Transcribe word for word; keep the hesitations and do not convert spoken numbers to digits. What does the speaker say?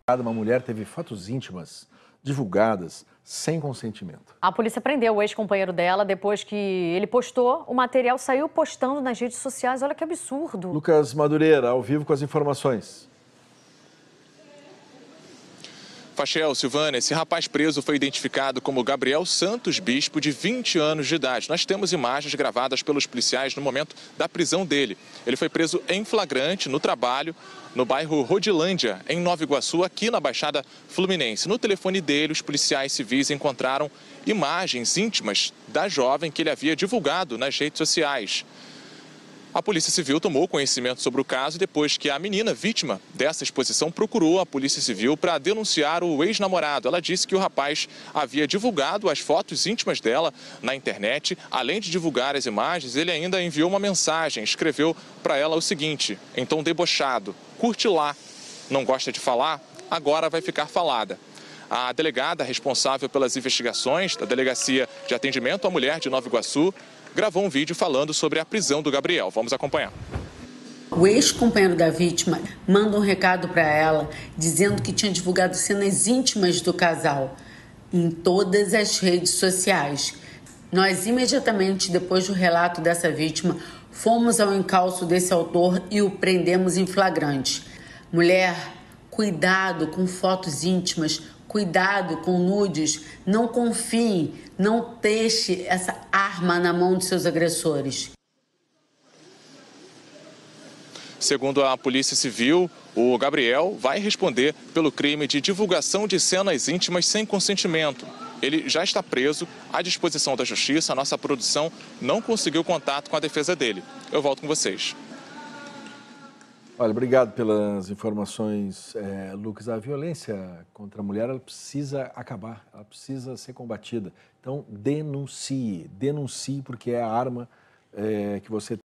Uma mulher teve fotos íntimas divulgadas sem consentimento. A polícia prendeu o ex-companheiro dela depois que ele postou, o material saiu postando nas redes sociais. Olha que absurdo. Lucas Madureira, ao vivo com as informações. Fachel, Silvana, esse rapaz preso foi identificado como Gabriel Santos Bispo, de vinte anos de idade. Nós temos imagens gravadas pelos policiais no momento da prisão dele. Ele foi preso em flagrante no trabalho, no bairro Rodilândia, em Nova Iguaçu, aqui na Baixada Fluminense. No telefone dele, os policiais civis encontraram imagens íntimas da jovem que ele havia divulgado nas redes sociais. A Polícia Civil tomou conhecimento sobre o caso depois que a menina vítima dessa exposição procurou a Polícia Civil para denunciar o ex-namorado. Ela disse que o rapaz havia divulgado as fotos íntimas dela na internet. Além de divulgar as imagens, ele ainda enviou uma mensagem, escreveu para ela o seguinte, em tom debochado: curte lá, não gosta de falar? Agora vai ficar falada. A delegada responsável pelas investigações da Delegacia de Atendimento à Mulher de Nova Iguaçu gravou um vídeo falando sobre a prisão do Gabriel. Vamos acompanhar. O ex-companheiro da vítima manda um recado para ela dizendo que tinha divulgado cenas íntimas do casal em todas as redes sociais. Nós, imediatamente depois do relato dessa vítima, fomos ao encalço desse autor e o prendemos em flagrante. Mulher, cuidado com fotos íntimas, cuidado com nudes, não confie, não deixe essa arma na mão de seus agressores. Segundo a Polícia Civil, o Gabriel vai responder pelo crime de divulgação de cenas íntimas sem consentimento. Ele já está preso, à disposição da Justiça. A nossa produção não conseguiu contato com a defesa dele. Eu volto com vocês. Olha, obrigado pelas informações, é, Lucas. A violência contra a mulher, ela precisa acabar, ela precisa ser combatida. Então, denuncie, denuncie, porque é a arma é, que você